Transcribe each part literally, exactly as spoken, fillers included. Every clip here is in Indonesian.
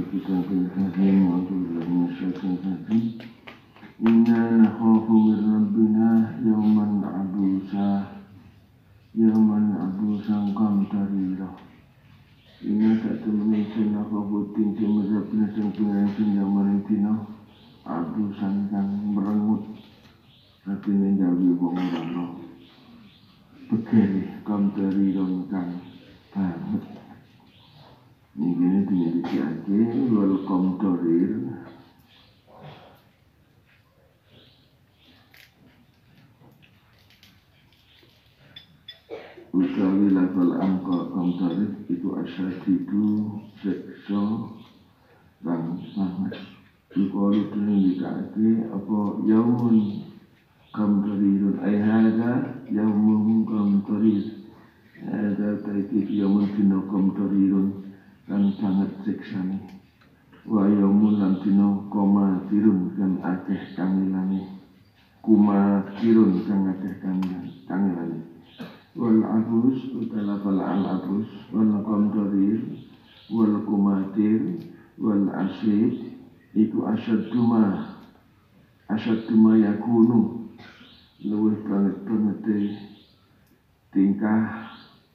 kita berkahim untuk masyarakat tadi. Inna nakhafu min rabbina yawman abusa yawman abusan qamtarira. Inna satu menit nakhafu tinggi min rabbina sangkungan yawman dina abusan kang merengut. Artinya jawi wong rono begini qamtarira kang banget. Ini dinyatakan wal qamtarir utawi lafal angka qamtarir itu asyadidu seksa dan banget. Yukalu dinyatakan apa yaumun qamtarirun ay hadha yaumun qamtarir hadha taikid yaumun dina qamtarirun kan sangat siksane wa yaumun lan dina koma tirun kan akeh kangilane kuma tirun kan akeh kangilane wal abus utala fal al abus wal qamtarir wal kumatir wal asyid iku asyaduma asyaduma yakunu luwih banget-banget tingkah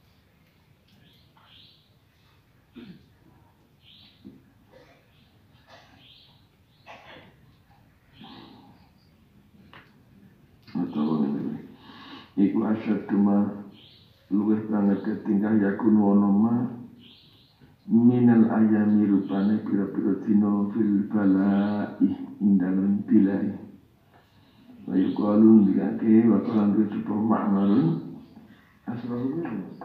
atau ini iku asyaduma luwih banget ketingkah yakun wonoma minal ayami rupane pira-pira dina fil balai indalun bilai wa yuqalun dikake wa kalan disebut makmarun asrahu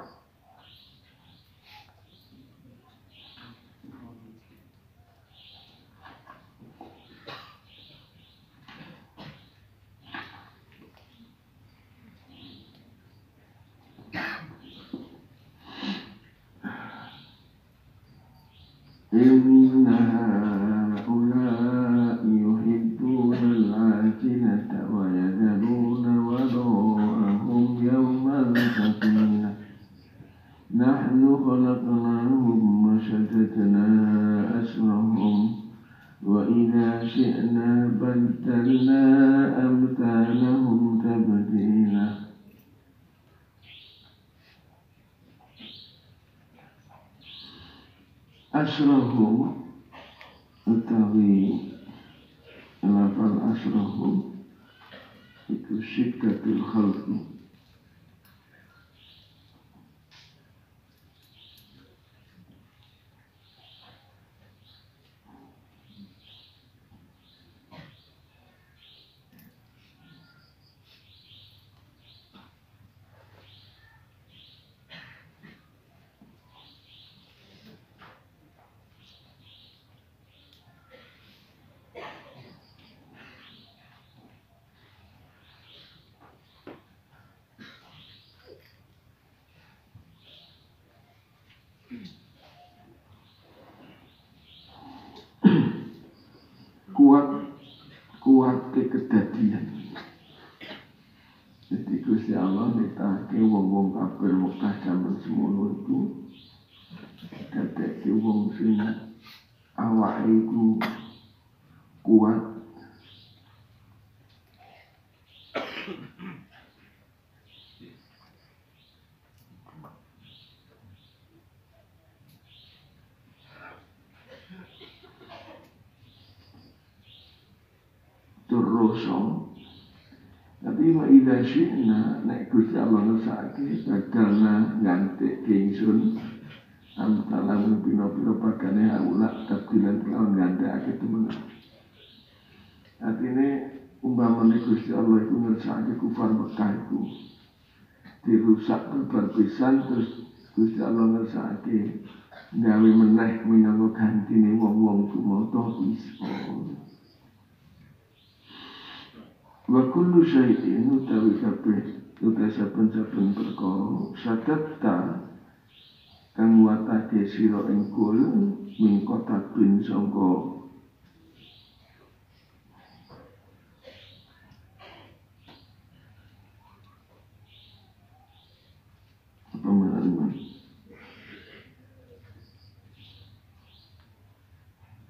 inna ha'ula'i yuhibbuna al-'ajilata wa yadharuna wada'ahum yawman thaqila nahnu khalaqnahum wa shaddadna asrahum wa idha syi'na baddalna amthalahum tabdila. Asrahum utawi lafal asrahum itu syiddatul khalqi kuat kuat kedadian. Jadi Gusti Allah nitahke wong-wong kafir Mekah zaman semono iku dadeke wong sing awake iku kuat terusong. Tapi wa idza syi'na nek Gusti Allah ngersake badalna ganti kingsun amtalan pira-pira pakane haula tabdilan lawan gandhake temen. Artine umpamane Gusti Allah iku ngersake kufar Mekah iku dirusak berpisan terus Gusti Allah ngersake gawe meneh minangka gantine wong-wong kumoto iso. Wa kullu syai'in utawi kabeh utawi saben-saben perkara sadatta kang watake sira ing kul min kotatun sangka apa menawa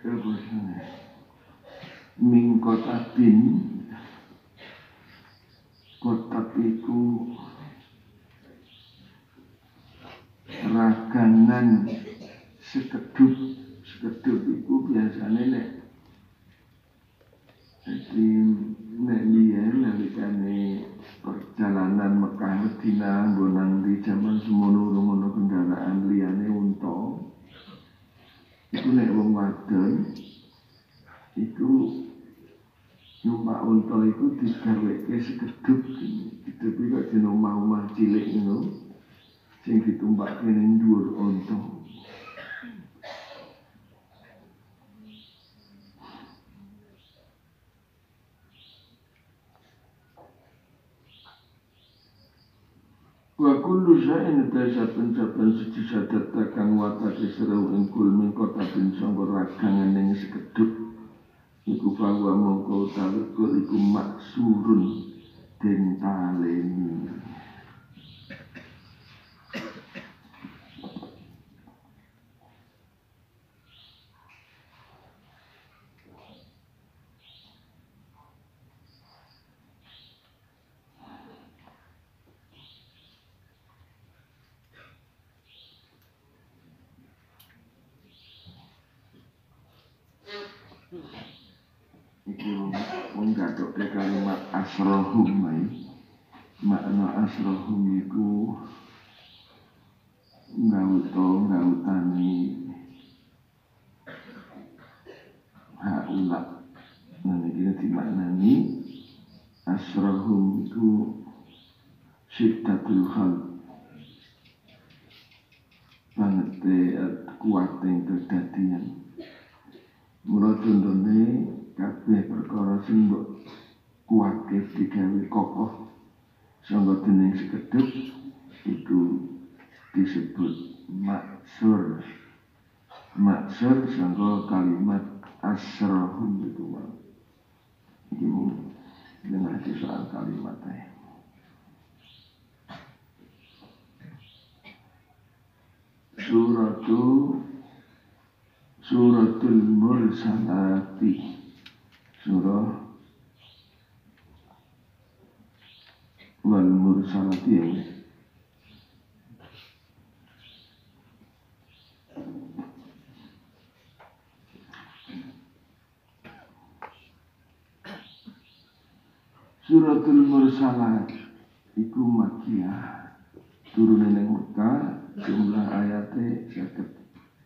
Min kotabin, kotab iku ragangan sekedup. Sekedup iku biasane nek jadi nek biyen nalikane perjalanan Mekah Madinah bonang di zaman semono ngono kendaraan liyane unta. Iku nek wong wadon iku numpak unta iku digaweke sekedup. Sekedup iku dene omah-omah cilik ngono sing ditumpake ning dhuwur unta. Wa kullu syai'in tasaben-saben siji sadata kang watake seru ing kul min kotabin sangka ragangan ning sekedup iku bahwa mongko utawi kul iku maksurun den taleni. Iki wong gadoke kalimat asrohum mai. Makna asrohum iku ngauto ngautani haula. Nah iki dimaknani asrohum iku syiddatul khalq. Banget kuat yang kedadian. Mula contone kabeh perkara sing mbok kuwate digawe kokoh sangga dening sekedup iku disebut maksur. Maksur sangga kalimat asrohum itu wae. Iki mung dengan soal kalimat ae. Suratu Suratul Mursalati, surah wal Mursalati ya. Suratul Mursalat iku Makkiyah, turune ning Mekah, jumlah ayate seket.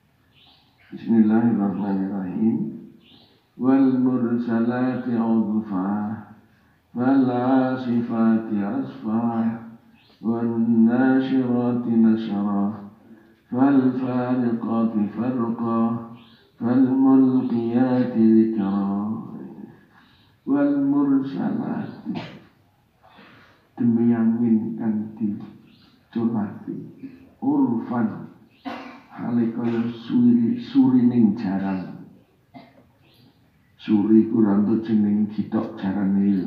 Bismillahirrahmanirrahim. Wal mursalati urfa, wal asifati asfa, wal nashirati nashra, wal fariqati farqa, wal mulqiyati dhikra. Wal mursalati, demi angin kang diculati, urfan hale kaya suri surining jaran. Suri ku rambut jeneng gitok jarane.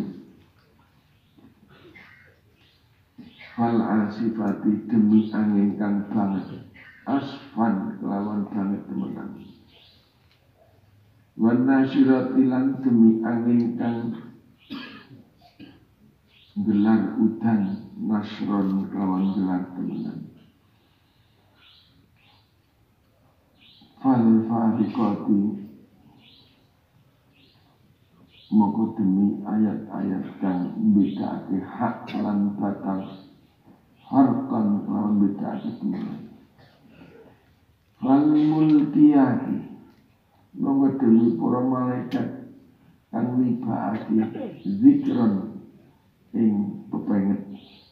Fal asifati, demi angin kang banget, asfan kelawan banget temenan. Wan nasyirati lan demi angin kang gelar udan, nasron kelawan gelar temenan. Fal fariqati, moko demi ayat-ayat kang mbedakake hak lan batal, harkan kelawan mbedakake temenan. Fal mulkiyati, moko demi para malaikat kang nibakake zikron ing pepenget,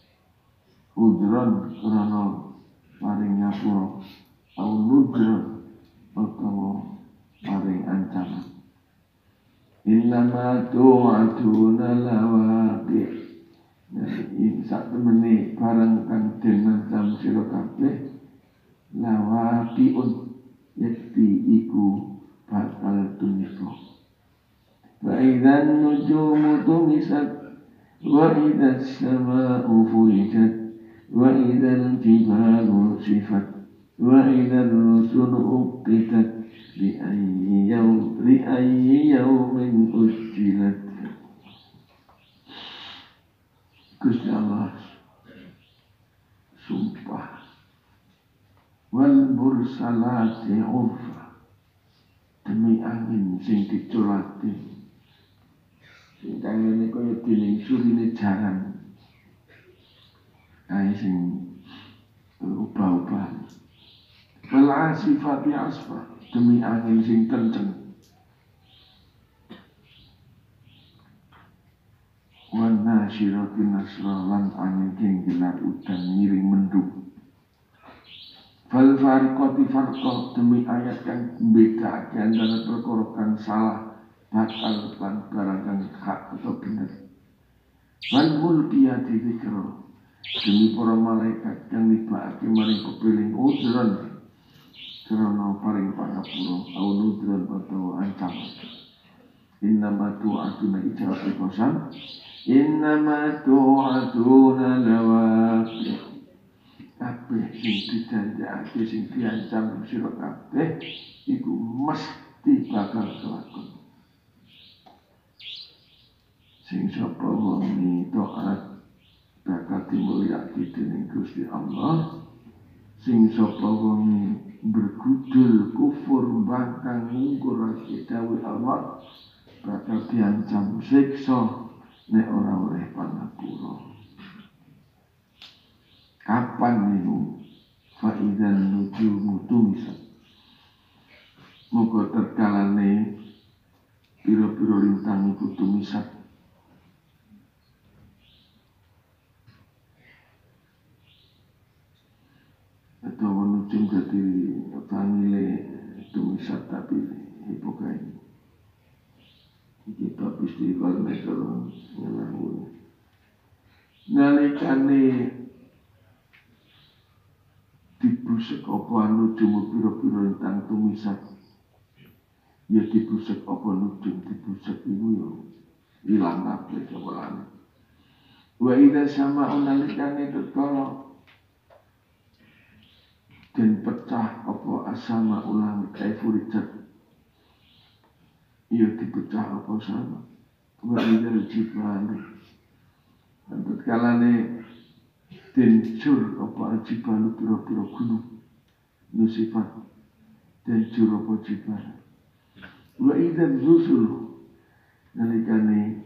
udron krana paring ngapura, au nudron utawa paring ancaman. Innama tu'aduna lawaqi, jadi sak temene barang kang den ancam sira kabeh lawaqiun, yakti iku bakal tumiba. Wa idzan nujumu tumisat, wa idzas samaa'u furijat, wa idzal jibalu sifat, wa idzar rusulu uqitat, bi ayyi yawmin ayyi yaumin ujjilat. Gusti Allah sumpah wal mursalati urfa, demi angin sing diculati sing kangene kaya dening surine jaran ae sing ubah-ubah. Wal asifati asfa, demi angin sing kenceng. Wan nasyirati nasra, lan angin sing gelar udan ngiring mendung. Fal fariqati farqa, demi ayat kang mbedakake antara perkara kang salah bakal lan barang kang hak atau bener. Wal mulkiyati dzikra, demi para malaikat kang nibakake maring pepiling udron karena paring pangapura au nudron utawa ancaman. Innama tu'aduna ijabati qasam, innama tu'aduna lawaqi, kabeh sing dijanjake sing diancam sira kabeh iku mesti bakal kelakon. Sing sapa wong taat bakal dimulyakake dening Gusti Allah. Sing sapa wong bergudul kufur bangkang ngungkurake dawuh Allah bakal diancam siksa nek ora oleh pangapura. Kapan niku faidan nujumu tumisat, muga terkalane pira-pira lintang iku tumisat. Atau menujum jadi tangile tumisat tapi hipokain. Kita istighfar meter ngelangun. Nalikane dibusek apa nujum pira-pira lintang tumisat, ya dibusek apa nujum dibusek iku yo ilang kabeh kepalane. Wa idza sama'u nalikane tetala dan pecah apa asama ulang kaifurijat, ia dipecah apa sama wa idal jibal, dan tetkalane den jur apa jibal pira-pira gunung nusifat den jur apa jibal. Wa idal rusul nalikane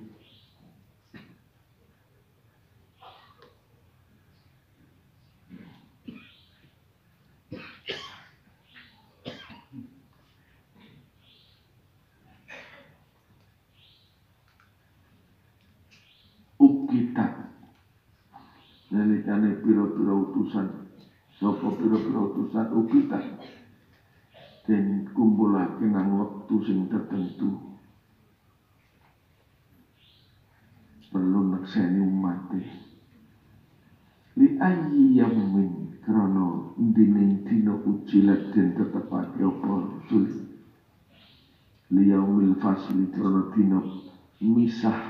kita nalikane pira-pira utusan sapa pira-pira utusan kita den kumpulake nang wektu sing tertentu perlu nekseni umat li ayyi yaumin krana dene dina ujilat den tetepake apa rasul li yaumil fasli krana dina misah.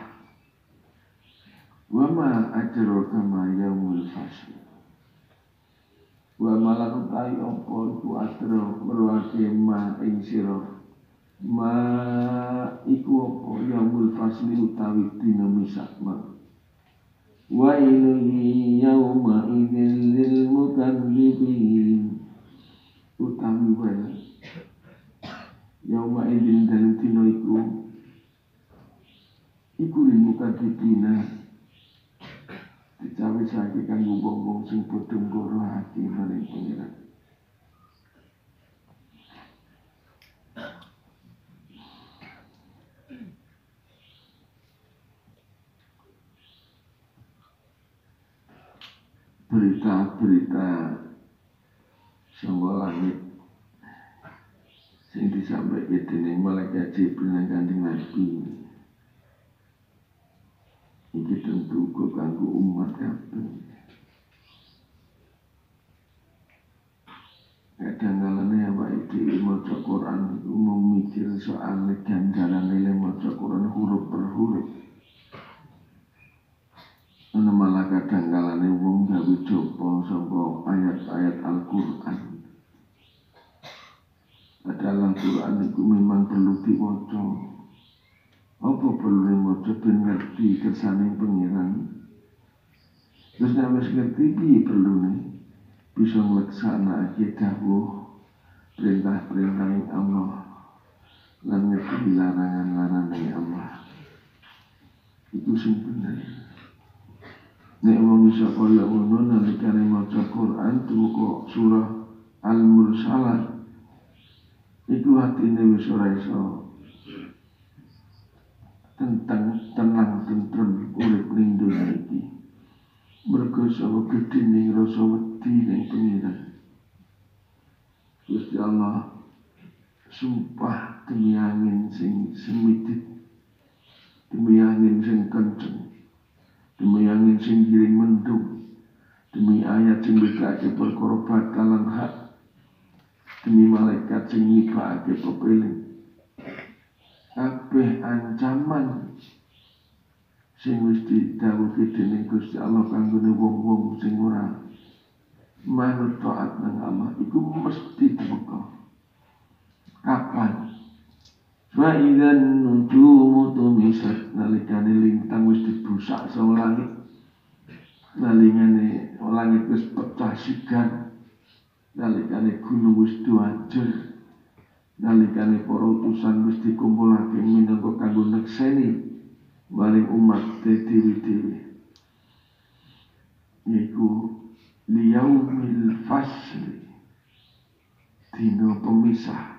Wa ma ajraka ma yaumul fasl, wa malan utahi apa iku adra merwake ma ing sira ma iku apa yaumul fasli utawi dina misak ma. Wa ilahi yauma idzil lil mukadzibin, utawi wae yauma idzin dalem dina iku iku lil mukadzibina dicawe saiki kanggo wong-wong sing padha ngoro ati maring pangeran. Berita-berita saka langit sing disampaikan dening malaikat Jibril nang Kanjeng Nabi iki tentu kanggo umat kabeh. Kadang-kadang awake dhewe maca Quran iku mikir soal ganjaran nilai maca Quran huruf per huruf. Ana malah kadang-kadang wong gawe coba saka ayat-ayat Al-Qur'an. adalah Quran itu memang perlu diwaca. Apa perlu diwaca ben ngerti kersane pengiran. Terus nek wis ngerti piye perlune bisa nglaksanakake dawuh perintah-perintah Allah lan ngerti larangan-larangan Allah. Itu sing bener. Nek wong iso kaya ngono nalikane maca Quran tuku surah Al-Mursalat iku hatine wis ora iso tentang tenang tentrem urip ning donya iki. Mergo sawo gedene rasa wedi ning pengiran. Gusti Allah sumpah demi angin sing semidit, demi angin sing kenceng, demi angin sing giring mendung, demi ayat sing mbedakake perkara batal lan hak, demi malaikat sing nyibakake pepeling. Kabeh ancaman sing wis didhawuhi dening Gusti Allah kanggone wong-wong sing ora manut taat nang Allah iku mesti teka. Kapan? Fa idzan nujumu tumisat nalikane lintang wis dibusak saka langit. Nalikane langit wis pecah sigar. Nalikane gunung wis duajur. Nalikane para utusan wis dikumpulake minangka kanggo nekseni maring umat dewi-dewi. Iku liyaumil fasli, dina pemisah.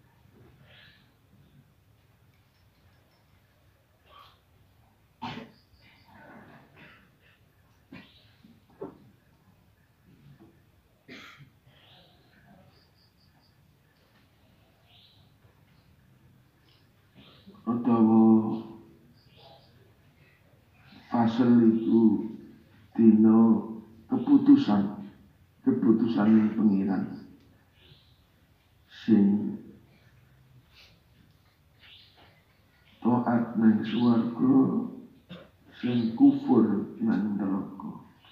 Utawa fasal itu dina keputusan keputusan yang pengiran sing taat nang swarga sing kufur nang neraka.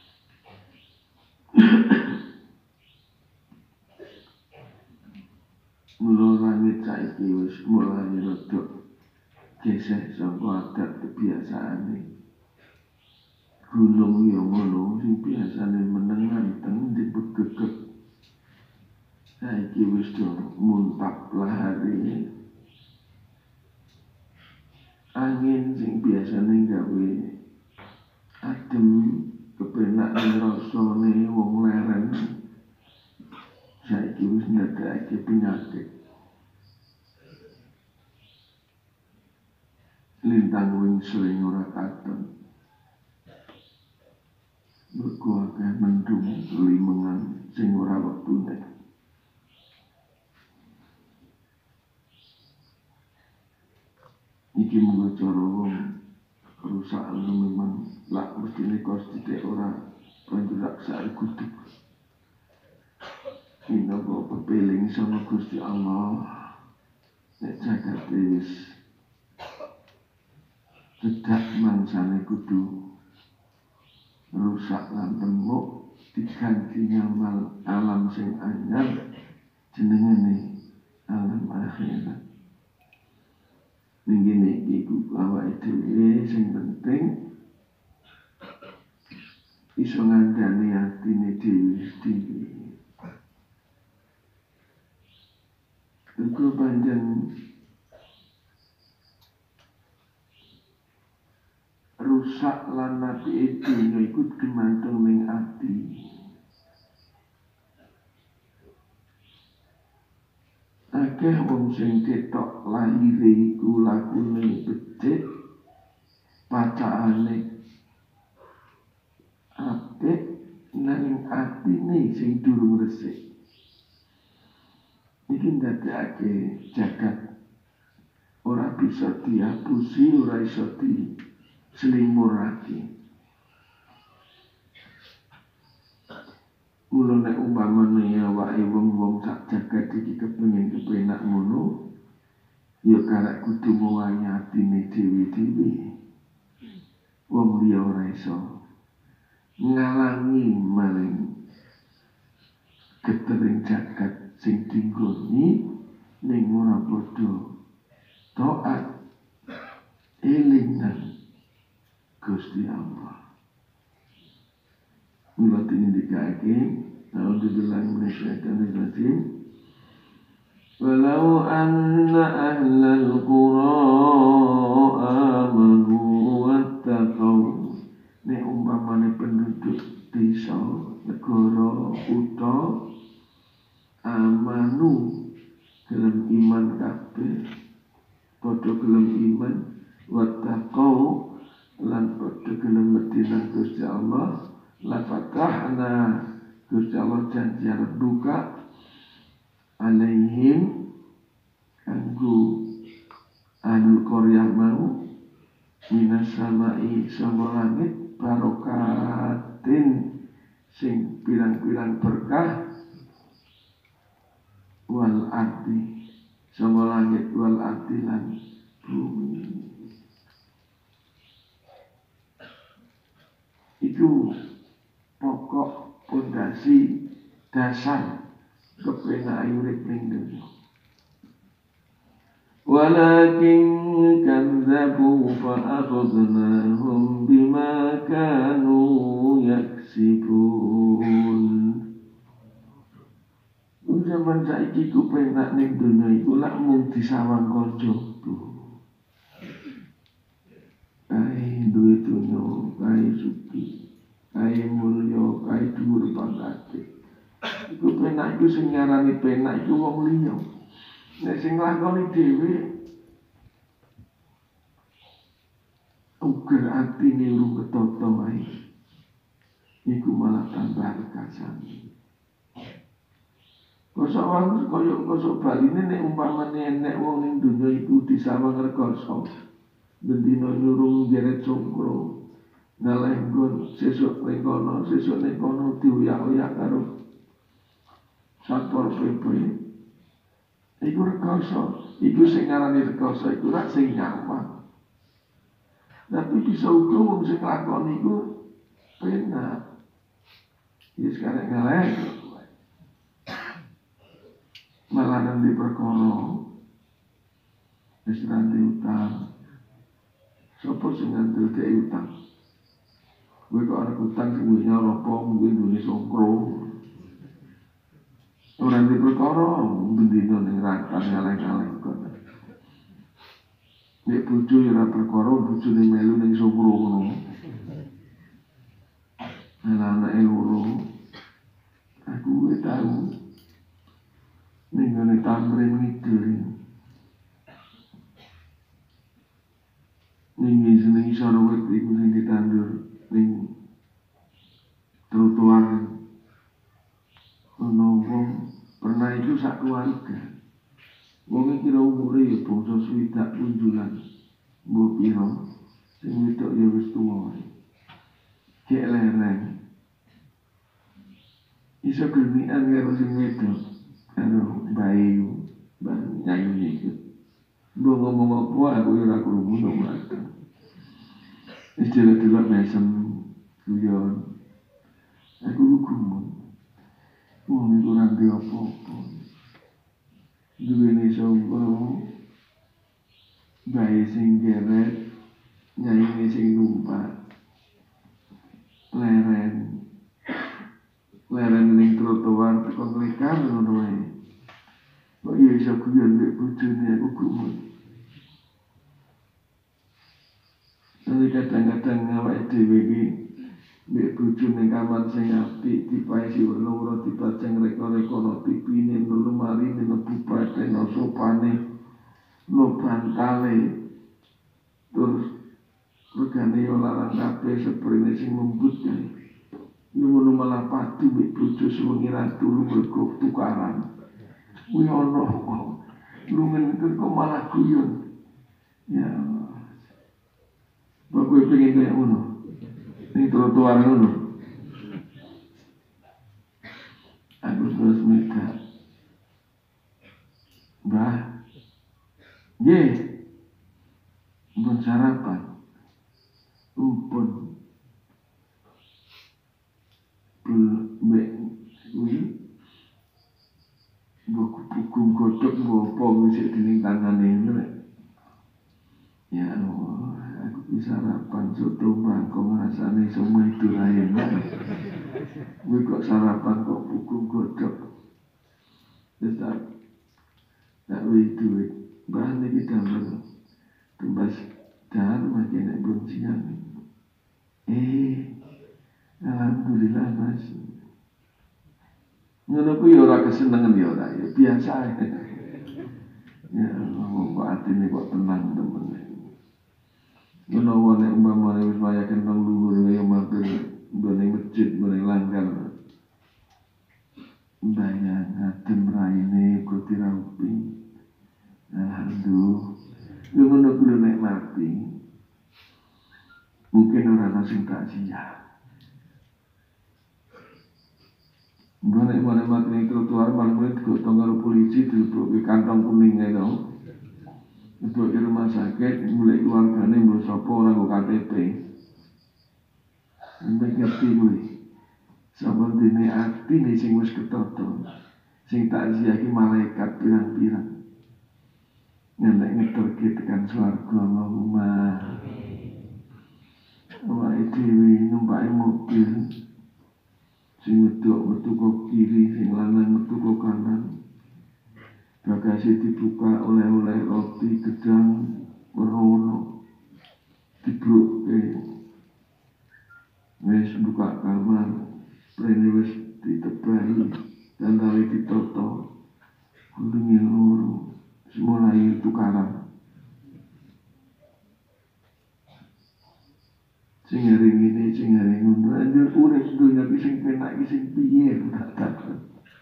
Mula langit saiki wis mulai rada geseh saka adat kebiasaane. Gunung ya ngono sing biasane meneng nganteng dibegegek. Saiki wis do muntak lahare. Angin sing biasane gawe adem kepenak rasane wong leren. Saiki wis ndadekake penyakit. Lintang wing sering ora katon. Mergo akeh mendung limengan sing ora wektune. Iki mung cara wong rusak memang lak mestine kostite ora panjurak sak kudu. Minangka pepeling sama Gusti Allah nek jagat wis cedak mangsane kudu rusak lan tembok diganti nyamal alam sing anyar jenengane alam akhirat. Ning ngene iku awake dhewe sing penting iso ngandani atine dhewe-dhewe. Iku panjen rusak lan nabi dunya iku gumantung ning ati. Akeh wong sing ketok lahire iku lakune becik, pacakane apik, nanging atine sing durung resik. Iki ndadekake jagat ora bisa dihapusi, ora iso diselimurake. Mula nek umpamane awake wong-wong sak jagat iki kepengin kepenak ngono, ya karek kudu ngowahi atine dhewe-dhewe. Wong liya ora iso ngalangi maring getering jagat sing dinggoni ning ora padha taat eling nang Gusti Allah. Mula tinindikake a'udzubillahi minasyaitonir rajim. Walau anna ahlal qura amanu wattaqau. Nek umpamane penduduk desa, negara, kutha amanu gelem iman kabeh, padha gelem iman, wattaqau lan padha gelem wedi nang Gusti Allah, la fatahna Gusti Allah janji arep buka alaihim kanggo ahlul qaryah mau minas samai sanga langit barokatin sing pirang-pirang berkah wal ardi sanga langit wal ardi lan bumi. Itu pokok pondasi dasar kepenak urip ning dunya. Walakin kadzabu fa akhadnahum bima kanu yaksibun. Zaman saiki ku penak ning dunya iku lak mung disawang kanca tuh. Kae duwe dunya, kae suci, kae mulya, kae dhuwur pangkate. Iku penak iku sing ngarani penak iku wong liya. Nek sing nglakoni dhewe uger atine urung ketata wae. Iku malah tambah rekasane. Kosok wong koyo kosok baline nek umpamane nek wong ning dunya iku disawang rekoso. Bendina nyurung jeret songkro. Ngalih nggon sesuk ning kono, sesuk ning kono diuyak-uyak karo Satpol P P. Iku rekoso, iku sing ngarani rekoso iku rak sing nyaman. Tapi bisa uga wong sing lakoni iku penak. Ya sekarang ngalih malah nanti perkara wis nanti utang. Sopo sing ngandel dhek utang? Kowe kok arep utang sing duwe nyapa mungkin duwe songkro. Ora nanti perkara bendina ning rakan ngalih-ngalih kok. Nek bojo ya ora perkara bojone melu ning songkro ngono. Anak-anake loro. Aku wis tau ning ngene tamrin ngidul. Ning seneng isor wit iku sing ditandur ning trotoar. Ono wong pernah itu sak keluarga. Wong iki kira umure ya bangsa swidak punjulan. Mbok pira sing wedok ya wis tuwa. Cek lereng. Iso gelemian karo sing wedok. Karo bayi ban nyanyi iki. Mbok ngomong apa aku ora krungu dong lagi. Wis delok-delok mesem guyon. Aku gumun. Wong iku ora ndek apa-apa. Duwene songkro. Bayi sing geret, nyanyi sing numpak. Leren. Leren ning trotoar tekon lekar ngono wae. Kok ya iso guyon mek bojone aku gumun. Tapi kadang-kadang awake dhewe iki mek bojo ning kamar sing apik dipaisi loro dipajang reka-reka T V-ne lemari mlebu baten sopane no bantale terus regane yo larang kabeh seprene sing lembut kae. Ngono malah padu mek bojo sewengi ratu mergo tukaran. Kuwi ono lumen kok malah guyon. Ya. Bagus pengen kayak ngono. Ini trotoar ngono. Aku terus mikir. Mbah. Nggih. Mbon sarapan. Umpun. Bel mek kuwi. Mbok kugung godhog mbok apa wis dening tangane nek. Ya Allah, aku bisa sarapan soto bangkong rasane semua itu lain. Gue kok sarapan kok buku godok. Tetap tak beli duit. Bahan ini damel tembas dar makin nek belum siang. Eh, alhamdulillah Mas. Ngono ku yo ora kesenengan yo ora, ya biasa. Ya Allah, kok atine kok tenang temen. Ngono wae umpamane wis waya kentang luhur ya matur nggone masjid nggone langgar. Bayang ngadem raine kok diraupi. Alhamdulillah. Yo ngono ku nek mati. Mungkin orang asing tak siap. Mana mana mati trotoar malam ini digotong karo polisi dilebok ke kantong kuning itu, lebok ke rumah sakit mulai keluargane mbok sapa ora nggo K T P. Mbek ngerti kuwi. Saben dene atine sing wis ketoto, sing tak ziyahi malaikat pirang-pirang. Ngendek ngeterke tekan swarga Allahumma. Awake dhewe numpake mobil. Sing wedok metu ke kiri, sing lanang metu ke kanan. Bagasi dibuka oleh-oleh roti gedang merono. Dibruke. Wis buka kamar, prene wis ditebahi dan tali ditoto. Kulinge loro, mulai tukaran. Sing hari ini, sing hari ngono, anjir urip dunya iki sing penak iki sing piye tak takon.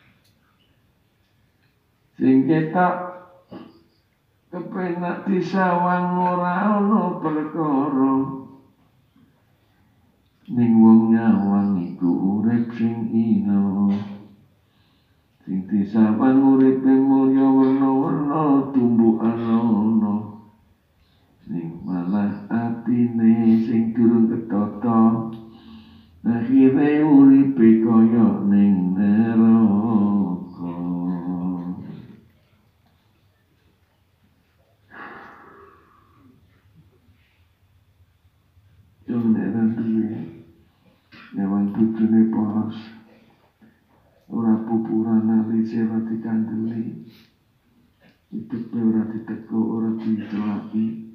Sing ketok kepenak disawang ora ana perkara. Ning wong nyawang iku urip sing ino. Sing disawang urip ing mulya werna-werna tumbukan ana. Ning malah atine sing durung ketata akhire uripe kaya ning neraka. Yung neran duwe nyawan bojone polos ora pupuran alise ora dikandeli hidupe ora diteko ora dicelaki.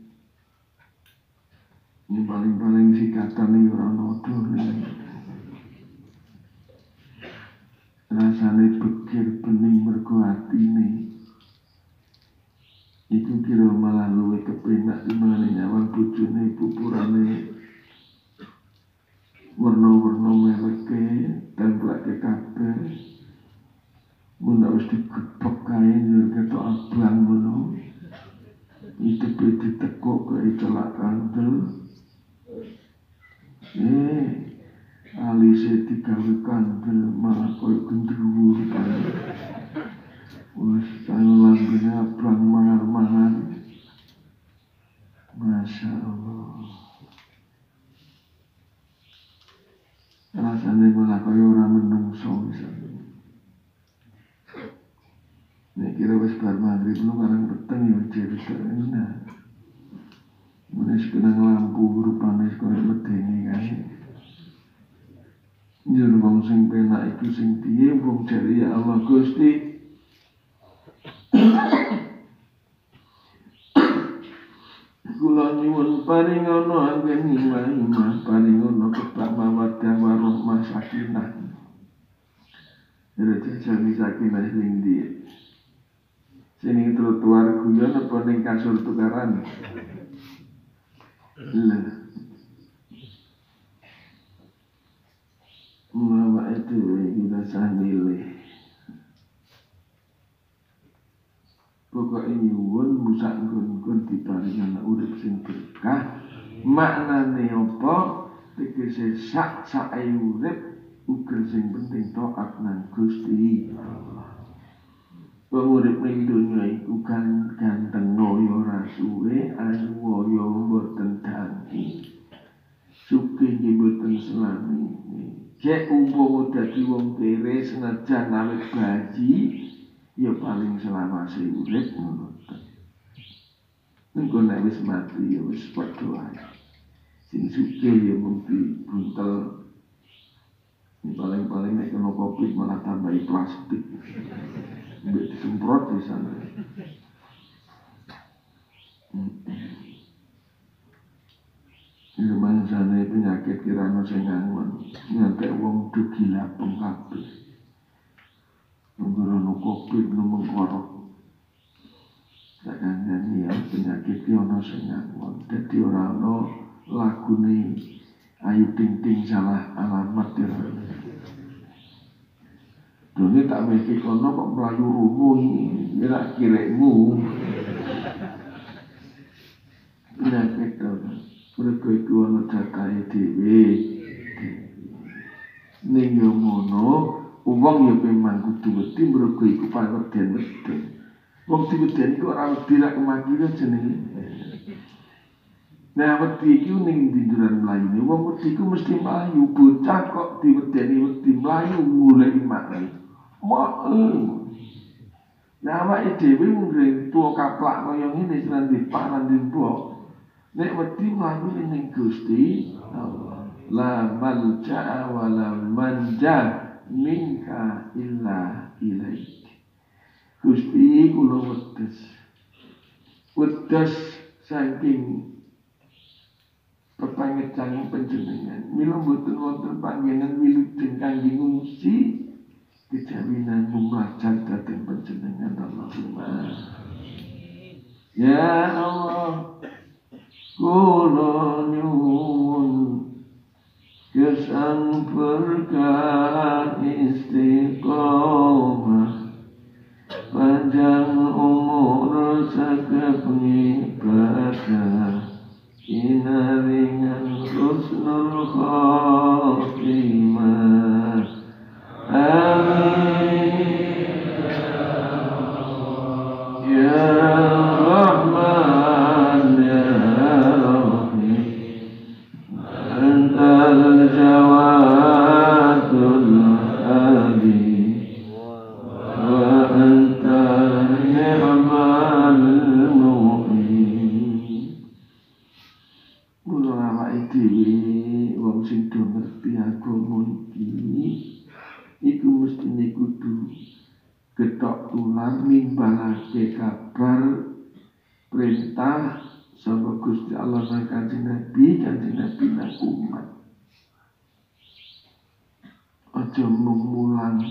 Ini paling-paling sikatan ini orang nodoh nih. Rasanya bekir bening mergo atine. Iku kira malah luwe kepenak dimana nyawan bojone pupurane warna-warna mereke template kabeh. Mun wis digebek kae yo ketok abang ngono. Hidupe ditekuk kaya celak kandel. Eh, alise digawe kandel malah koyo gendruwo kan. Wes kaya lambene abang mangar-mangar. Masya Allah. Rasane malah kaya ora menungso bisa. Nek kira wis bar maghrib lu karang peteng yo cerita enak. Menes kenang lampu rupane koyo medeni kae. Njur wong sing penak iku sing piye wong jare ya Allah Gusti. Kula nyuwun paringono anggen imah-imah paringono kebak mawaddah warahmah sakinah. Jadi jane sakinah sing ndi? Sing trotoar guyon apa ning kasur tukaran? Lah. Mula itu kita sah milih. Pokoknya nyuwun musak nggon-nggon diparingan urip sing berkah. Maknane apa? Tegese sak-sae urip uga sing penting taat nang Gusti Allah. Pengurip ning donya iku kan ganteng noyo ora suwe, ayu waya mboten dangi. Sugih nggih mboten selami. Cek umpama dadi wong kere senajan awet bayi ya paling selawase urip ngono. Engko nek wis mati ya wis padha ae. Sing sugih ya mung buntel. Paling-paling nek kena Covid malah tambahi plastik. Mbek disemprot di sana. Memang sana penyakit kirana sing nganggon. Ngantek wong do gila kabeh. Nggono Covid nu mengkorok. Sakjane ya penyakit ki ana sing nganggon. Dadi ora ana lagune Ayu Ting Ting salah alamat ya. Dene tak mikir kono kok mlayu rumo iki, ora kiremu. Penyakit to. Mereka iku ana jatahe dhewe. Ning yo ngono, wong yo memang kudu wedi mergo iku paweden-weden. Wong diwedeni kok ora wedi ra kematian jenenge. Nah, wedi iku ning dinduran mlayune wong wedi iku mesti mlayu, bocah kok diwedeni wedi mlayu golek makne. Wah. Nah, awake dhewe mung tuwa kaplak kaya ngene lan dipak lan dimbok. Nek wedi mlayu ning Gusti Allah. La malja wa la manja minka illa ilaik. Gusti kula wedes. Wedes saking pepangetan panjenengan. Mila mboten wonten panggenan wilujeng kangge ngungsi kejawinan mumlajan dhateng panjenengan Allahumma. Ya Allah, kula nyuwun kesan berkah istiqomah, panjang umur saged ibadah, inaringan husnul khotimah. Amin ya Rahman ya Rahim, antal jawadul alim wa antal ni'mal mu'in. Kula awake dhewe wong sing do ngerti agama iki iku mestine kudu ketok tular nimbalake kabar perintah saka Gusti Allah lan Kanjeng Nabi, Kanjeng Nabi lan umat. Aja mulang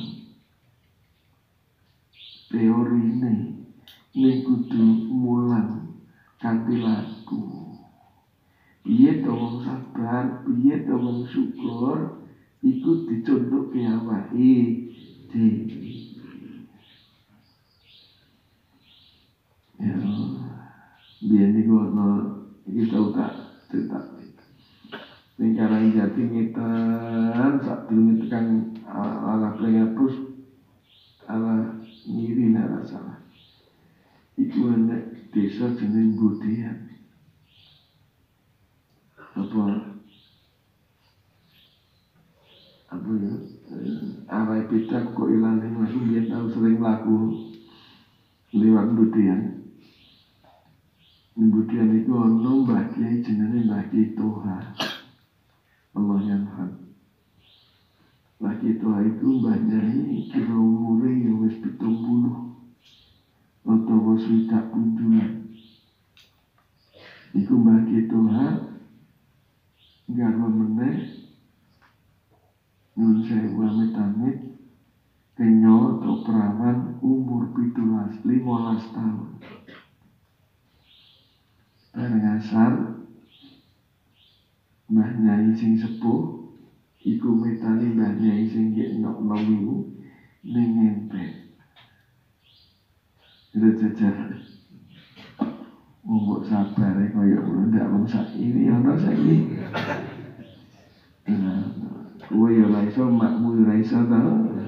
teorine, ning kudu mulang kanthi laku. Piye to wong sabar, piye to wong syukur, iku dicontohke awake dhewe. Ya, biyen niku ana iki tau tak cerita. Ning Karang Jati ngetan sak durunge tekan arah Pringapus arah ngiri nek salah. Iku ana desa jeneng Budian. Apa apa ya? Arah pita kok ilang ning aku biyen tau sering laku lewat Budian. Kemudian itu ana Mbah Kiai jenenge Mbah Kiai Toha. Allah yarham. Mbah Kiai Toha itu mbahnya ini kira umure ya wis pitung puluh utawa swidak kunjungan. Iku Mbah Kiai Toha garwa meneh nyuwun sewu amit-amit kenya atau perawan umur pitulas limolas tahun. Bareng asar Mbah Nyai sing sepuh iku metani Mbah Nyai sing nggih enom-enom iku ning ngempet. Lha jajar mbok sabare kaya ngono ndak wong saiki ana saiki. Nah, kowe ya ora iso makmu ora iso ta.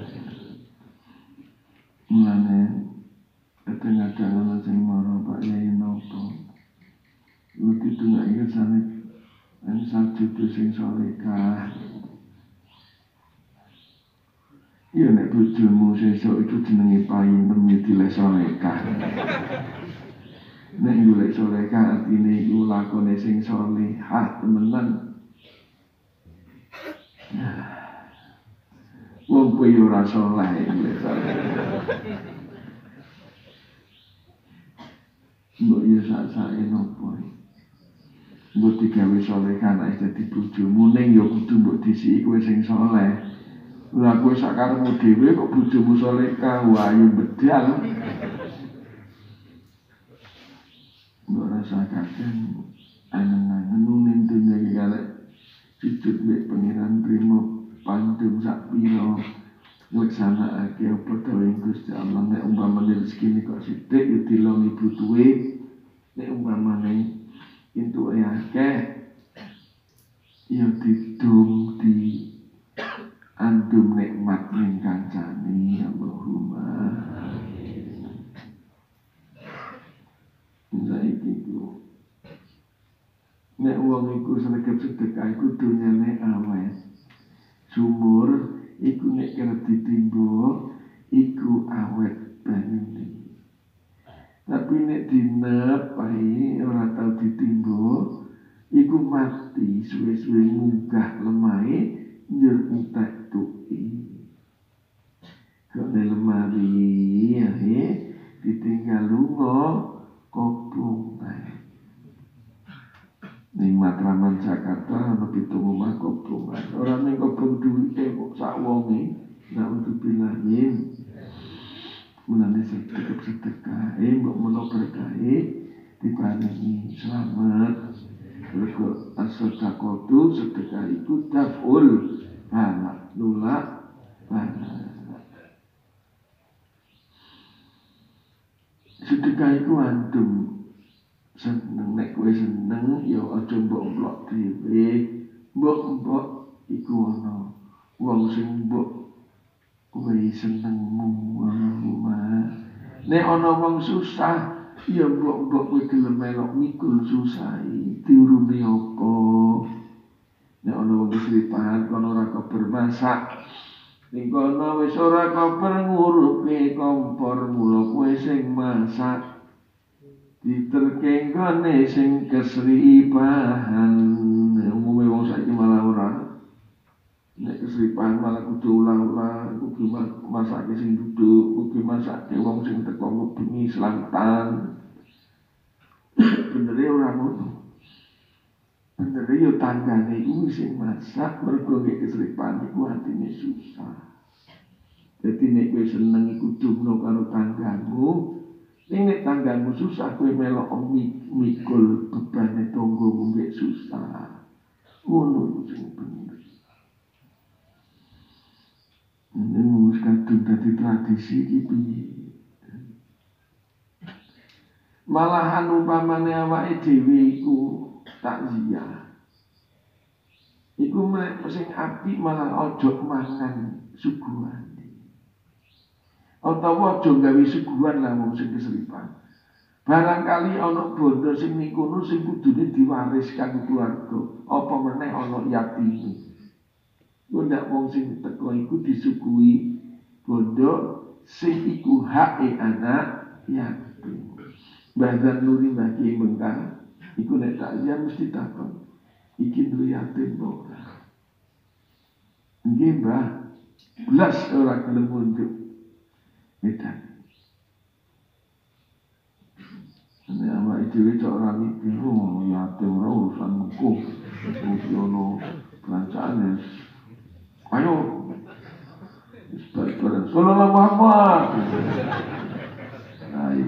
Mulane kadang-kadang ana sing mara Pak Yai nopo. Lu itu gak ingat sana yang satu itu sing solekah. Iya nek nek bojomu sesuk iku jenenge painem ya dilesolekah. Nek golek solekah artine iku lakone sing solehah temenan. Wong kowe yo ora saleh golek solekah. Mbok yo sak-sake nopo. Mbok digawe solehah nek dadi bojomu ning yo kudu mbok disiki kowe sing saleh. Lah kowe sak karepmu dhewe kok bojomu solehah wayu bedal. Mbok rasakaken angen-angen ning dunya iki kalek sujud mek pengiran trimo pandum sak pira nglaksanakake apa dawuh Gusti Allah. Nek umpamane rezeki kok sithik ya dilongi butuhe, nek umpamane entuke akeh ya didum di andum nikmat ning kancane. Allahumma saiki ku nek wong iku sregep sedekah iku dunyane awet sumur iku nek kerep ditimba iku awet banyune. Tapi nek dinep ae ora tau ditimba iku mati suwe-suwe munggah lemahe njur entek tuki. Kok lemari ya ditinggal lunga kobong ae. Ning Matraman Jakarta ana pitung omah kobongan. Ora ning kobong duwike kok sak wonge nek untuk bilangin. Mulane sedekah sedekah eh mbok menawa berkahe diparingi selamat. Mergo as-sadaqatu sedekah iku daful halak nulak halak. Sedekah iku antum seneng nek kowe seneng ya aja mbok-mbok dhewe. Mbok-mbok iku ana wong sing mbok kowe senengmu. Allahumma. Nek ana wong susah ya mbok-mbok kowe gelem melok mikul susahi diurune apa. Nek ana wong kesripan kono ora keber masak. Ning kono wis ora keber ngurupi kompor mula kowe sing masak. Diterke gone sing kesripahan. Umume wong saiki malah ora. Nek kesripahan malah kudu ulah-ulah, kudu masake sing duduk, kudu masake wong sing teko bengi selatan. Benere ora ngono. Benere yo tanggane iku sing masak mergo nek kesripahan iku atine susah. Dadi nek kowe seneng iku dumno karo tanggamu. Ning nek tanggamu susah kowe melok mikul bebane tanggamu mek susah. Ngono sing bener. Ini wis kadung dadi tradisi iki piye. Malahan umpamane awake dhewe iku takziah. Iku mek sing apik malah aja mangan suguhan. Utawa aja gawe suguhan lah wong sing keseripan. Barangkali ana bondo sing nikono sing kudune diwariskan keluarga, apa meneh ana yatim. Ndak wong sing teko iku disuguhi bondo sing iku hake anak yatim. Badan nuri bagi mengkang iku nek takziah mesti takon. Iki duwe yatim ora? Nggih, Mbah. Blas ora gelem munjuk. Edan. Ini awake dhewe cok ora mikir oh yatim ora urusan mengko. Mesti ono belancane. Ayo. Sebar-sebaran sallallahu Muhammad. Ayo.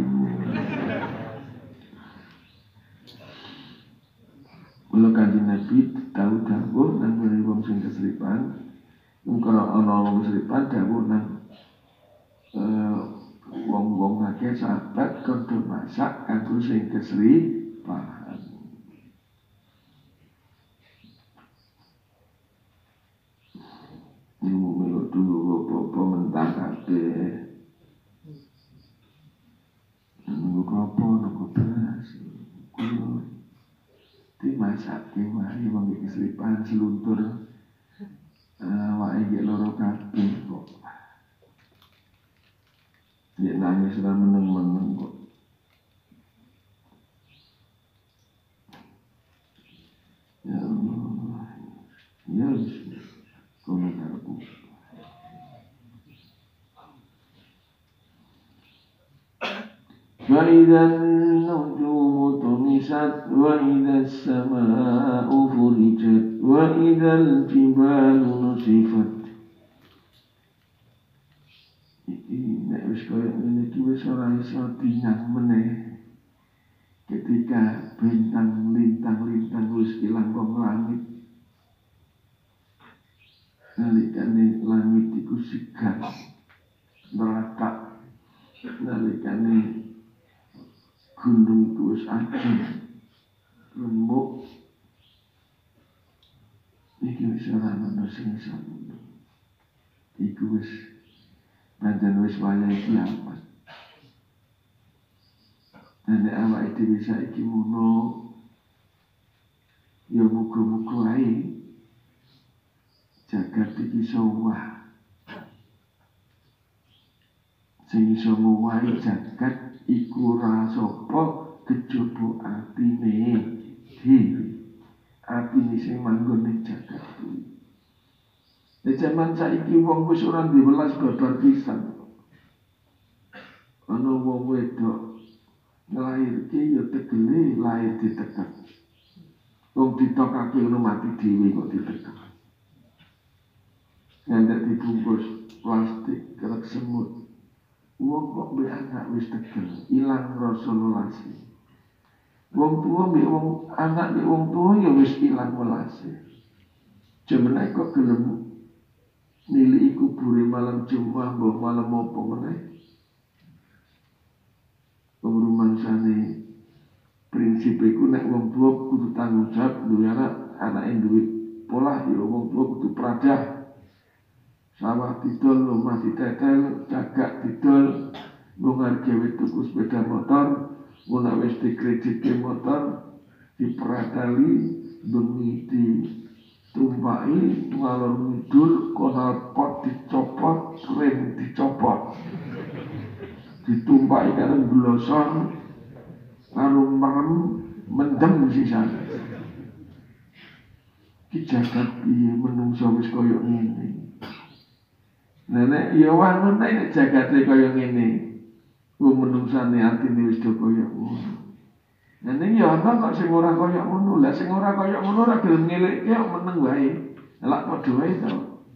Mula kanjeng Nabi tahu dawuh nang wong sing kesripan. Mung ana wong kesripan dawuh nang wong-wong akeh sahabat kudu masak kanggo sing kesripan. Ibu melu dulu apa-apa mentah kabeh. Nunggu apa, nunggu beras. Kulo dimasak wae wong iki kesripan seluntur. Awake iki loro kabeh kok. nangis ra meneng-meneng kok. Ya Allah. Ya bismillah. Kono karepku. فإذا النجوم طمست وإذا السماء فرجت وإذا الجبال نسفت. Iki nek wis koyo ngene iki wis ora iso dinyang meneh. Ketika bintang lintang-lintang wis ilang kok langit. Nalikane langit iku sigar nerakak. Nalikane gunung iku wis ajeng remuk. Iki wis ora ana sing sampun. Iku wis pancen wis wayahe kiamat. Dan awake dhewe saiki ngono ya muga-muga ae jagat iki iso wah. Sing iso ngowahi jagat iku ora sapa kejaba atine dhewe. Atine sing manggon ning jagat kuwi. Nek jaman saiki wong wis ora diwelas babar pisan. Ana wong wedok nglairke ya tegele lair ditekek. Wong ditokake ngono mati dhewe kok ditekek. Ngantek dibungkus plastik kerek semut. Wong kok mbek anak wis tegel, ilang rasa welase. Wong tuwa mbek wong anak mbek wong tuwa ya wis ilang welase. Jemeneh kok gelem nilai kubure malam Jumat, mbok malam apa meneh. Rumangsane prinsip iku nek wong tuwa kudu tanggung jawab duwe anak, anake duwe pola ya wong tuwa kudu pradah. Sawah didol, omah ditetel, cagak didol, ngungar gawe tuku sepeda motor, ngono wis dikreditke motor, diprateli, bengi ditumpaki, ngalor ngidul, konal pot dicopot, rem dicopot. Ditumpaki karo gloson, karo merem, mendem sisan. Ki jagat piye menungso wis kaya ngene. Nenek ya wangun nek jagate kaya ngene. Wong menungsane atine wis do kaya ngono. Nenek ya ana kok sing ora kaya ngono. Lah sing ora kaya ngono ora gelem ngelikke kok meneng wae. Lak padha wae to.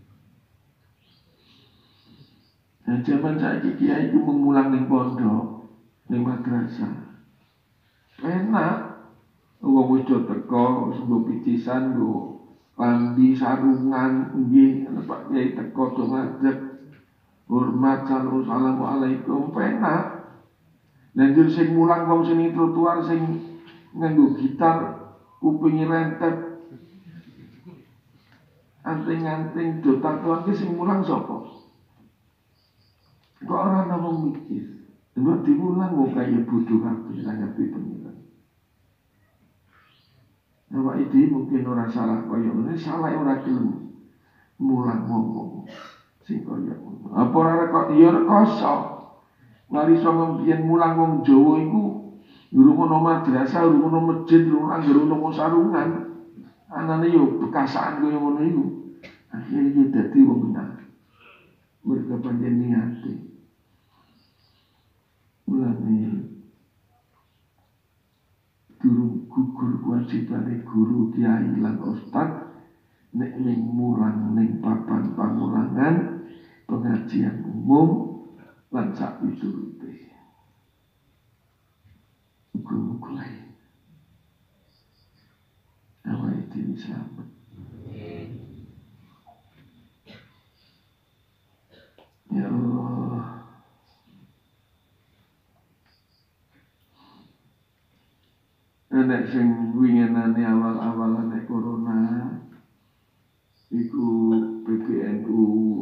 Nah, zaman saiki kiai iku mulang ning pondok, ning madrasah. Enak. Wong wis do teko, wis nggo picisan, nggo lambi sarungan, nggih, Pak Kiai teko do ngadeg. Hormat, assalamualaikum, penak. Lanjut sing mulang wong sing trotoar sing nganggo gitar, kupinge rentet. Anting-anting do tatuan ki sing mulang sapa? Kok ora ana wong mikir. Mbok dimulang wong kaya bodho kabeh ngadepi pengiran. Awak iki mungkin ora salah kaya ngene, salah ora gelem mulang wong sing kaya ngono. Apa ora kok ya rekoso. Mari sono biyen mulang wong Jawa iku durung ana madrasah, durung ana masjid, durung ana sarungan. Anane yo bekasaan kaya ngono iku. Akhire iki dadi wong benar. Mereka panjen niate. Mulane durung gugur kewajibane guru, kiai lan ustaz nek ning mulang ning papan pamulangan pengajian umum lan sak piturute. Muga-muga ae awake dhewe slamet. Ya Allah. Nek sing winginane awal-awal nek corona iku P B N U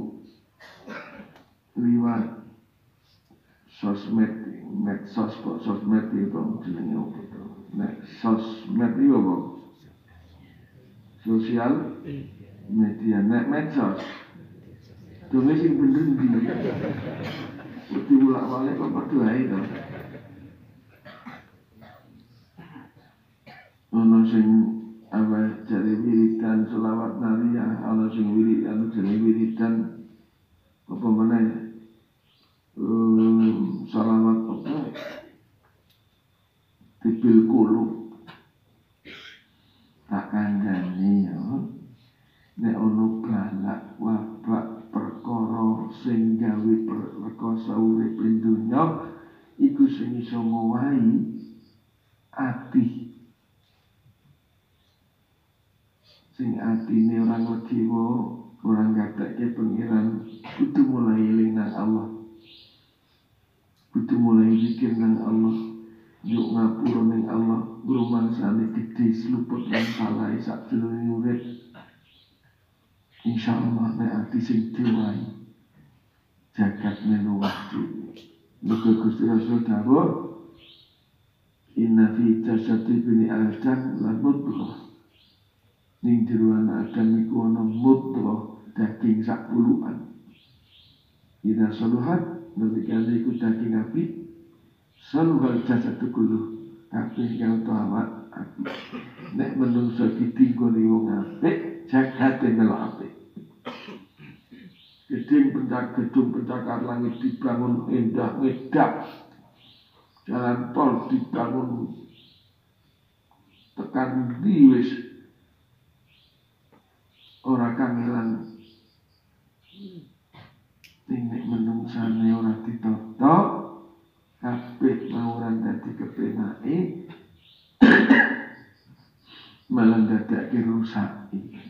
liwat sosmed, medsos kok sosmed itu jenenge apa to? Nek sosmed iki apa? Sosial media, nek medsos. Dene sing bener ndi? Bukti ulak balik kok berdoa itu. Ono sing apa jadi wiridan selawat nariyah, ono sing wiridan jadi wiridan apa mana ya? Um, salawat apa? Tibil kulub. Tak kandhani ya. Nek ono balak wabak perkara sing gawe perkasa urip ing donya iku sing iso ngowahi ati. Sing atine ora ngejiwa, ora ngatekke pengiran, kudu mulai eling nang Allah. Kudu mulai zikir nang Allah. Yuk ngapura ning Allah, rumangsane gedhe sluput lan salah sak jroning urip. Insyaallah nek ati sing diwai jagat menuwah dhewe. Muga Gusti Rasul dawuh, inna fi jasadi bini adam la mudghah. Ning jero anak Adam iku ana mudghah daging sak puluhan. Ida saluhat nalikane iku daging apik, saluhal jasadu kullu. Kabeh kang awak apik. Nek menungso ditinggoni wong apik, jagate melok apik. Gedung pencak gedung pencakar langit dibangun indah ngedak. Jalan tol dibangun tekan ndi wis ora kangelan. Nek menungsane ora ditata, kabeh mawuran dadi kepenake malah dadake rusak.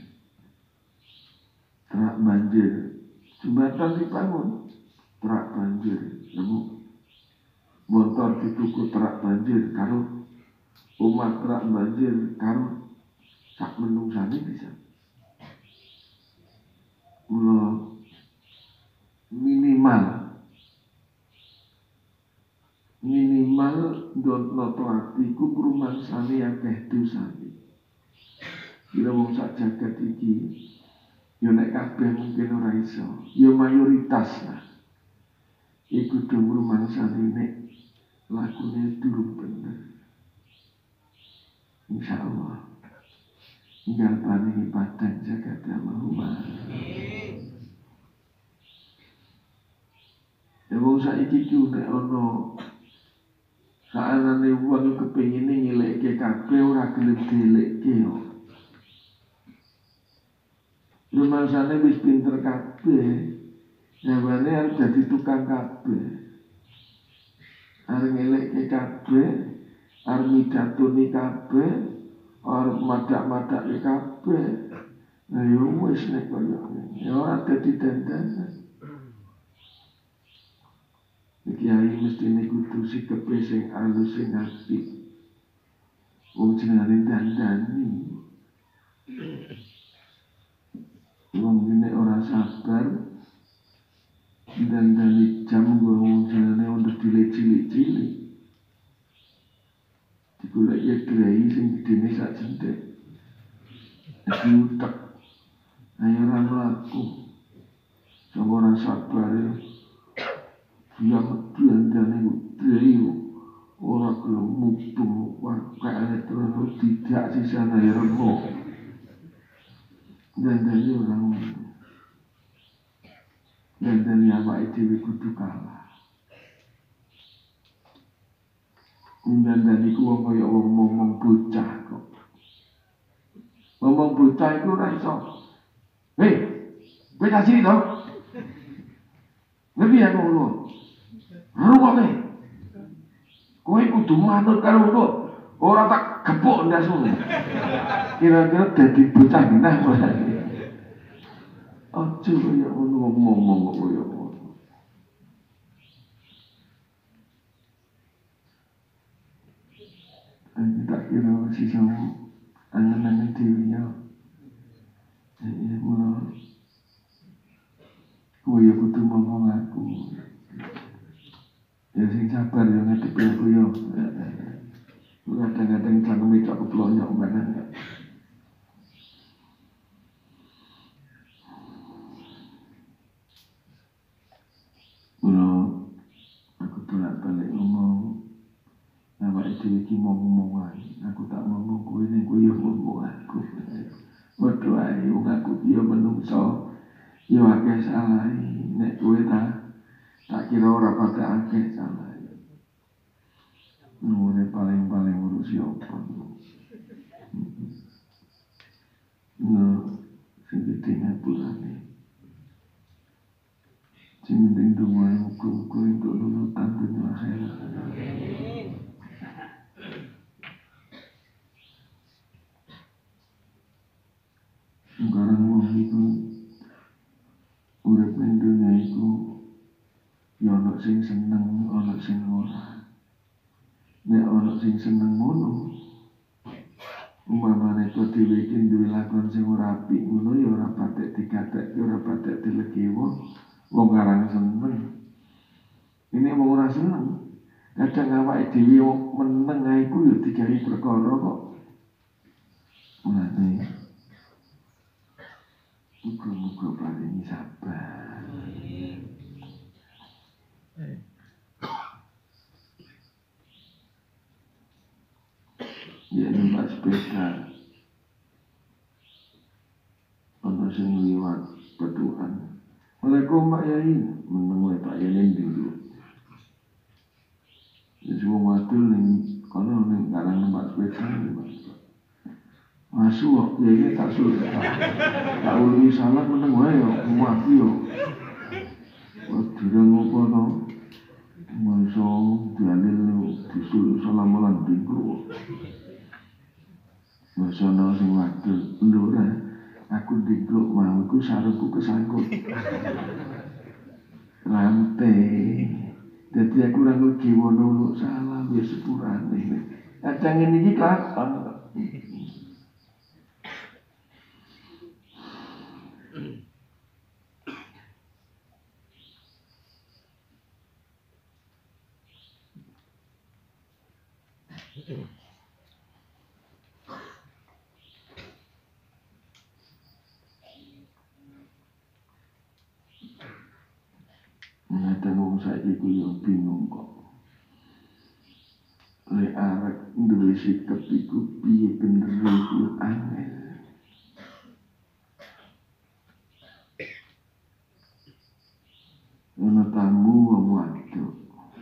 Terak banjir, jembatan dibangun, terak banjir, nemu motor dituku terak banjir, karo umat terak banjir, karo sak menungsane bisa. Mula minimal minimal ndonot atiku rumangsane akeh dosane. Kira wong sak jagat iki yo nek kabeh mungkin ora iso, yo mayoritas lah. Iku do rumangsane nek lakune durung bener. Insyaallah tinggal paling ibadah jagat Allahumma. Ya wong saiki ki nek ana saanane wong kepengine nyelekke kabeh ora gelem dielekke yo. Rumangsane wis pinter kabeh, nyawane arep dadi tukang kabeh. Arep ngelekke kabeh, arep midatoni kabeh, arep madak-madake kabeh. Nah yo wis nek koyo ngene. Ya ora dadi dandanan. Kiai mesti kudu sikepe sing alus sing apik. Wong jenenge dandani. Wong ini ora sabar dandani jam gua wong jenenge udah cilik-cilik. Digolek ya kiai sing gedene sak jentik. Diutek. Ayo ora mlaku. Sapa ora sabar ya. Dia dandane kiai ora gelem mutung wae terus tidak sisane ya remo. Dandane orang dandane awake dhewe kudu kalah. Dandane iku wong kaya wong ngomong bocah kok. Ngomong bocah iku ora iso. Hei, kowe tak sini to? Ngerti aku ngono. Ruwete. Kowe kudu manut karo ngono. Ora tak gepuk ndasmu. Kira-kira dadi bocah genah ora. Aja kaya ngono ngomong kok kaya ngono. Aku tak kira sisa angan-angan dhewe ya. Ya mula kowe ya kudu ngomong aku. Ya sing sabar ya ngadepi aku ya. Kadang-kadang cangkeme cak keblonyok banget. Mula iki ngomong-ngomongan. Aku tak ngomong kowe ning kowe yo ngomong aku. Padha ae wong aku ki yo menungso. Yo akeh salahe. Nek kowe tak tak kira ora patek akeh salahe. Nuwune paling-paling ngurusi apa. Nah, sing penting ngapurane. Sing penting donga muga-muga entuk nurutan dunya akhirat. Sekarang wong iku urip ning dunya iku ya ana sing seneng, ana sing ora. Nek ana sing seneng ngono, umpamane kok dhewe iki duwe lakon sing ora apik ngono ya ora patek digatek, ora patek dilegewo. Wong karang seneng. Ini wong ora seneng. Kadang awake dhewe meneng ae iku ya digawe perkara kok. Mulane muga-muga paringi sabar. Ya numpak sepeda. Ono sing liwat peduan. Waalaikumsalam Pak Yai, meneng wae Pak Yai ning dulu. Wis wong wadul ning kono ning karang numpak sepeda. Masuk kok Yai tak suruh. Tak ulungi salat meneng wae yo muapi yo. Dirang apa to? Masa dalil disuruh salam lan dingkru. Masa ana sing wadul lho aku digluk mau iku sarungku kesangkut rantai. Dadi aku ora ngegiwo nuluk salam ya sepurane. Kadang ngene iki kapan? Ngeten wong saiki ku yo bingung kok. Lek arek duwe sikep iku piye bener iku angel. Ono tamu wong wadok.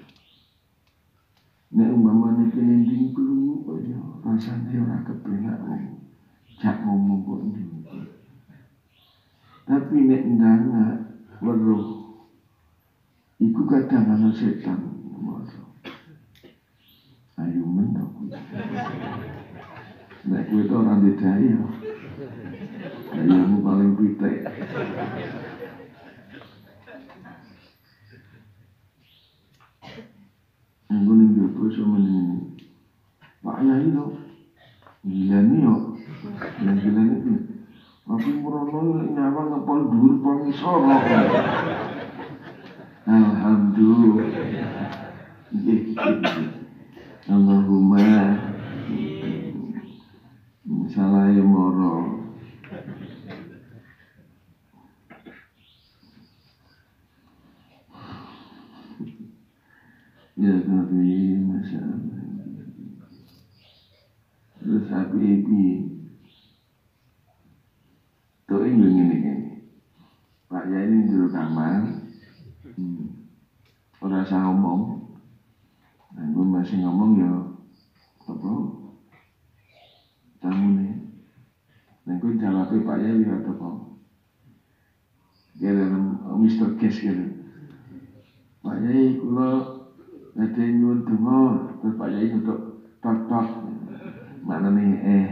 Nek umpamane kene ndingklu kaya rasane ora kepenak wong jak ngomong kok ndingklu. Tapi nek ndangak weruh iku kadang ana setan ngono. Ayo mentok. Nek kowe to ora ndedai yo. Ayomu paling pitik. Anggo ning jopo sama ning Pak Yai to. Gilani yo. Nek gilani iki. Aku merono nyawa ngepol dhuwur pol ngisor. Alhamdulillah. Allahumma salah ya moro. Ya tapi Masya Allah. Terus aku ini tuh ini gini-gini Pak Yai ini dulu kamar. Hmm. Orang saya ngomong, dan gue masih ngomong ya apa tamu nih, dan gue jawabnya Pak Yai ya apa, dia dalam Mister Kes gitu, Pak Yai kalau ada nyuwun donga, terus Pak Yai untuk tok-tok, mana nih eh,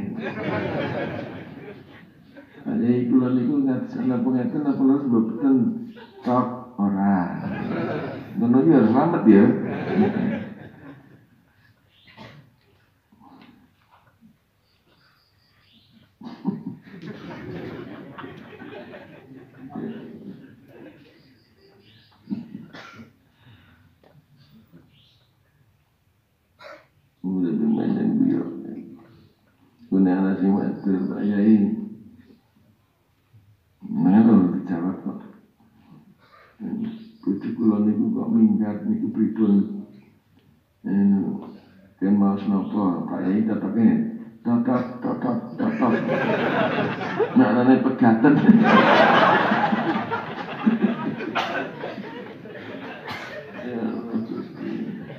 Pak Yai kalau niku nggak salah pengertian apa lah sebabkan tok orang. Nono dia harus selamat ya. Udah dimainin dia. Guna anak si mater Pak Yai. Mana kalau dijawab kok. Pucuk kula niku kok minggat niku pripun. Eh, ken maos napa Pak Yai totoknya totot totot totot maknanya pegatan. Ya Gusti.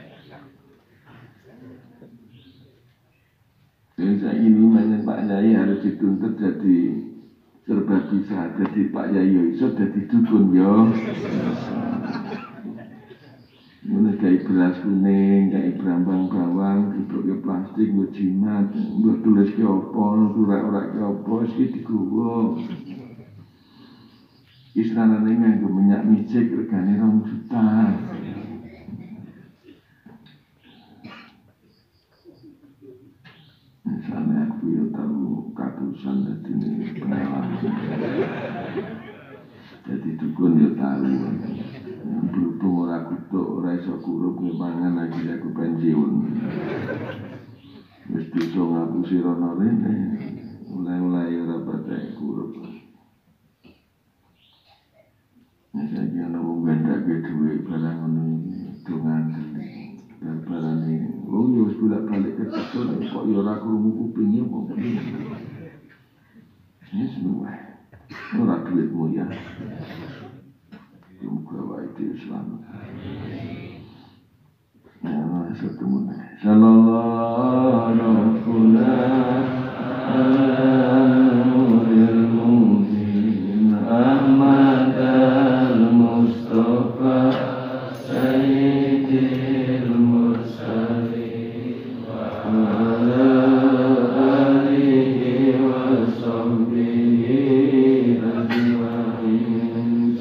Yang saya ini menyen Pak Yai harus dituntut jadi serba bisa, jadi Pak Yai iso jadi dukun yo. Mulai kayak beras kuning, kayak berambang bawang, dibuat plastik, buat jimat, buat tulis ke opo, surat-surat ke opo, sih dikuwo. Istilahnya nganggo minyak micik, regane rong juta. Misalnya aku ya tahu katusan jadi ini pengalaman. Jadi dukun ya tahu. Berhubung ora kutuk, ora iso kurup ngemangan lagi aku pensiun. Wis bisa ngapusi rono rene, mulai-mulai ora patek kurup. Nek saiki ana wong gandake dhuwit barang ngono iki dongan barang-barang iki. Wong yo wis bolak-balik kecethuk kok yo ora krungu kupinge apa. Wis luwih. Ora duitmu ya. Muka itu Islam. Ya, satu mana? Sallallahu alaihi wasallam. Ahmad al-Mustafa Sayyidil Mursalin wa ala alihi wa sahbihi ajma'in.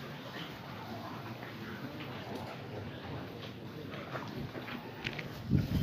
You